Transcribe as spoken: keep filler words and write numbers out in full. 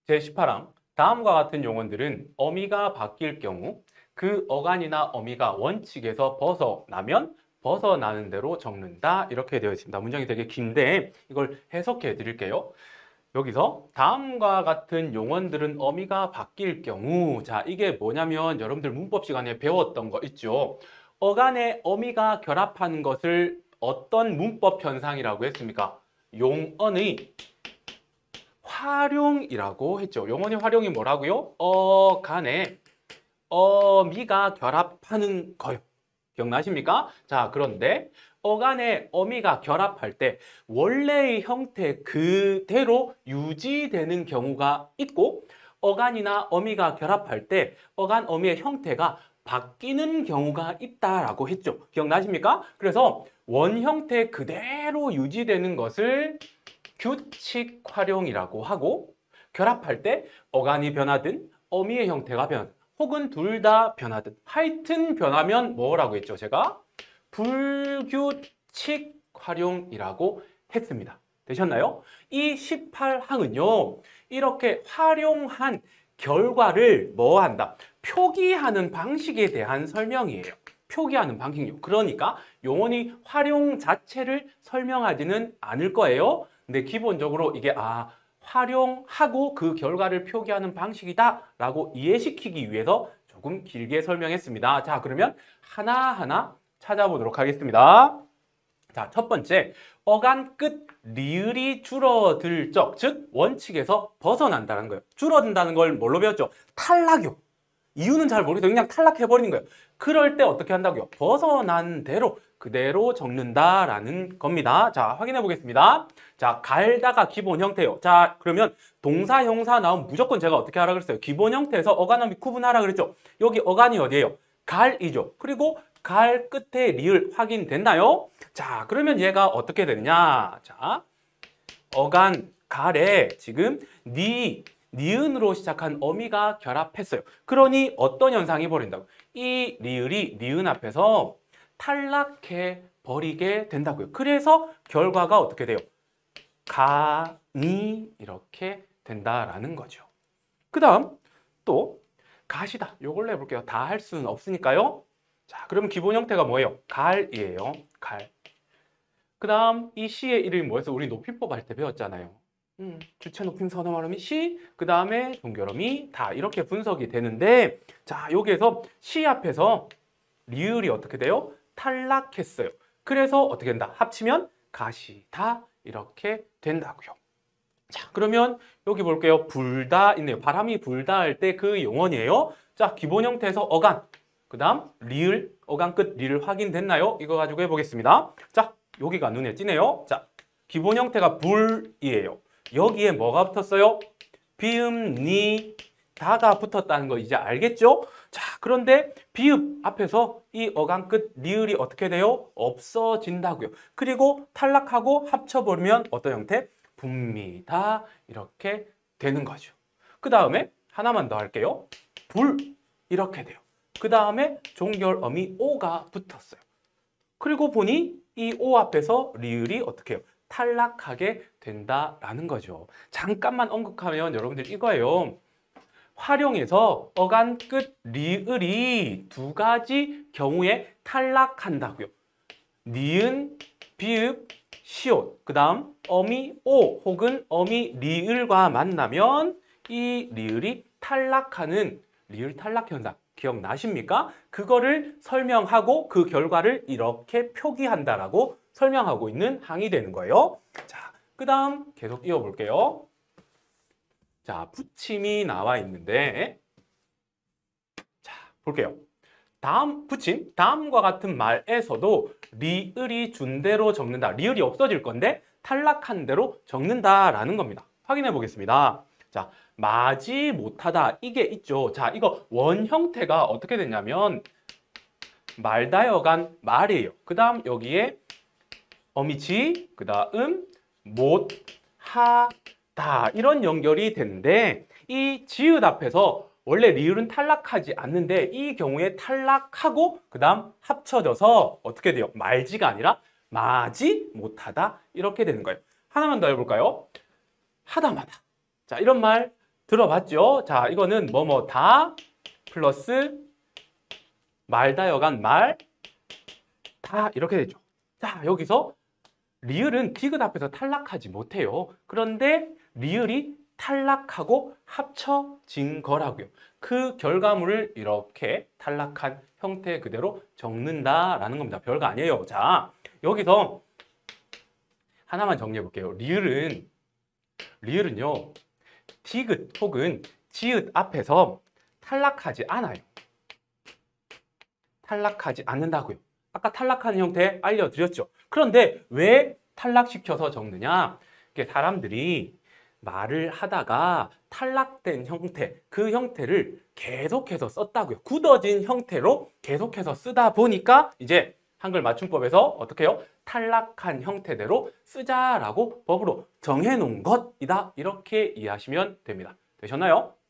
제십팔 항 다음과 같은 용언들은 어미가 바뀔 경우 그 어간이나 어미가 원칙에서 벗어나면 벗어나는 대로 적는다 이렇게 되어 있습니다. 문장이 되게 긴데 이걸 해석해 드릴게요. 여기서 다음과 같은 용언들은 어미가 바뀔 경우, 자 이게 뭐냐면 여러분들 문법 시간에 배웠던 거 있죠. 어간에 어미가 결합하는 것을 어떤 문법 현상이라고 했습니까? 용언의 활용이라고 했죠. 용언의 활용이 뭐라고요? 어간에 어미가 결합하는 거요. 기억나십니까? 자, 그런데 어간에 어미가 결합할 때 원래의 형태 그대로 유지되는 경우가 있고, 어간이나 어미가 결합할 때 어간 어미의 형태가 바뀌는 경우가 있다라고 했죠. 기억나십니까? 그래서 원 형태 그대로 유지되는 것을 규칙 활용이라고 하고, 결합할 때 어간이 변하든 어미의 형태가 변하든 혹은 둘 다 변하든 하여튼 변하면 뭐라고 했죠? 제가 불규칙 활용이라고 했습니다. 되셨나요? 이 십팔 항은요. 이렇게 활용한 결과를 뭐 한다? 표기하는 방식에 대한 설명이에요. 표기하는 방식요. 그러니까 용언의 활용 자체를 설명하지는 않을 거예요. 근데 기본적으로 이게 아 활용하고 그 결과를 표기하는 방식이다라고 이해시키기 위해서 조금 길게 설명했습니다. 자, 그러면 하나하나 찾아보도록 하겠습니다. 자, 첫 번째, 어간 끝 리을이 줄어들 적, 즉 원칙에서 벗어난다는 거예요. 줄어든다는 걸 뭘로 배웠죠? 탈락이요. 이유는 잘 모르겠어요. 그냥 탈락해버리는 거예요. 그럴 때 어떻게 한다고요? 벗어난 대로 그대로 적는다라는 겁니다. 자, 확인해 보겠습니다. 자, 갈다가 기본 형태요. 자, 그러면 동사, 형사 나오면 무조건 제가 어떻게 하라 그랬어요? 기본 형태에서 어간어미 구분하라 그랬죠? 여기 어간이 어디예요? 갈이죠. 그리고 갈 끝에 리을 확인됐나요? 자, 그러면 얘가 어떻게 되느냐? 자, 어간 갈에 지금 니 니은으로 시작한 어미가 결합했어요. 그러니 어떤 현상이 벌어진다고? 이 리을이 니은 앞에서 탈락해 버리게 된다고요. 그래서 결과가 어떻게 돼요? 가니 이렇게 된다라는 거죠. 그 다음 또 가시다. 요걸로 해볼게요. 다 할 수는 없으니까요. 자, 그럼 기본 형태가 뭐예요? 갈이에요. 갈. 그 다음 이 시의 이름이 뭐였어? 우리 높임법 할 때 배웠잖아요. 음, 주체 높임 선어 발음이 시, 그 다음에 동결음이 다 이렇게 분석이 되는데, 자, 여기에서 시 앞에서 리을이 어떻게 돼요? 탈락했어요. 그래서 어떻게 된다? 합치면 가시다 이렇게 된다고요. 자, 그러면 여기 볼게요. 불다 있네요. 바람이 불다 할 때 그 용언이에요. 자, 기본 형태에서 어간, 그 다음 리을, 어간 끝 리을 확인됐나요? 이거 가지고 해보겠습니다. 자, 여기가 눈에 띄네요. 자, 기본 형태가 불이에요. 여기에 뭐가 붙었어요? 비음, 니, 다가 붙었다는 거 이제 알겠죠? 자, 그런데 비읍 앞에서 이 어간 끝 리을이 어떻게 돼요? 없어진다고요. 그리고 탈락하고 합쳐버리면 어떤 형태? 붑니다 이렇게 되는 거죠. 그 다음에 하나만 더 할게요. 불 이렇게 돼요. 그 다음에 종결어미 오가 붙었어요. 그리고 보니 이 오 앞에서 리을이 어떻게 해요? 탈락하게 된다라는 거죠. 잠깐만 언급하면 여러분들 이거예요. 활용해서 어간 끝 리을이 두 가지 경우에 탈락한다고요. 니은, 비읍, 시옷, 그 다음 어미 오 혹은 어미 리을과 만나면 이 리을이 탈락하는 리을 탈락 현상 기억나십니까? 그거를 설명하고 그 결과를 이렇게 표기한다라고 설명하고 있는 항이 되는 거예요. 자, 그 다음 계속 이어볼게요. 자, 붙임이 나와 있는데, 자, 볼게요. 다음 붙임, 다음과 같은 말에서도 리을이 준 대로 적는다. 리을이 없어질 건데 탈락한 대로 적는다라는 겁니다. 확인해 보겠습니다. 자, 마지 못하다 이게 있죠. 자, 이거 원 형태가 어떻게 됐냐면 말다여간 말이에요. 그 다음 여기에 어미지, 그 다음 못하다 이런 연결이 되는데 이 지읒 앞에서 원래 리을은 탈락하지 않는데 이 경우에 탈락하고 그 다음 합쳐져서 어떻게 돼요? 말지가 아니라 마지 못하다 이렇게 되는 거예요. 하나만 더 해볼까요? 하다마다. 자, 이런 말 들어봤죠? 자, 이거는 뭐뭐다 플러스 말다여간 말 다 이렇게 되죠. 자, 여기서 리을은 디귿 앞에서 탈락하지 못해요. 그런데 리을이 탈락하고 합쳐진 거라고요. 그 결과물을 이렇게 탈락한 형태 그대로 적는다라는 겁니다. 별거 아니에요. 자, 여기서 하나만 정리해 볼게요. 리을은 리을은요. 디귿 혹은 지읒 앞에서 탈락하지 않아요. 탈락하지 않는다고요. 아까 탈락하는 형태 알려드렸죠. 그런데 왜 탈락시켜서 적느냐? 이게 사람들이 말을 하다가 탈락된 형태, 그 형태를 계속해서 썼다고요. 굳어진 형태로 계속해서 쓰다 보니까 이제 한글 맞춤법에서 어떻게 해요? 탈락한 형태대로 쓰자라고 법으로 정해놓은 것이다. 이렇게 이해하시면 됩니다. 되셨나요?